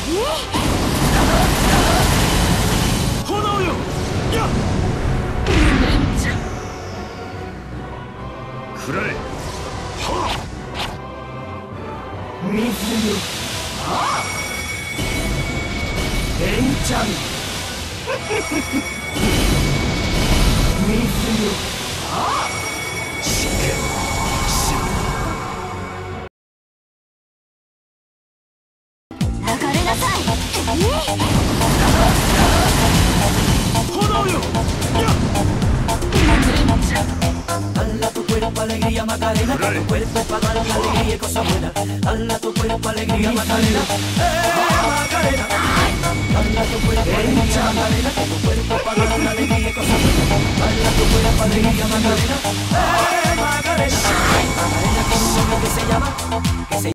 炎よ、やっくらえ。はあ、 水よ、ああ、エンチャン水よ、ああ、 しっけし流れなさい。 炎よ、やっ Dala tu cuerpo alegría Macarena, tu cuerpo para dar la alegría y cosas buenas. Dala tu cuerpo alegría Macarena, Macarena. Dala tu cuerpo alegría Macarena, tu cuerpo para dar la alegría y cosas buenas. Dala tu cuerpo alegría Macarena, Macarena. Macarena con un nombre que se llama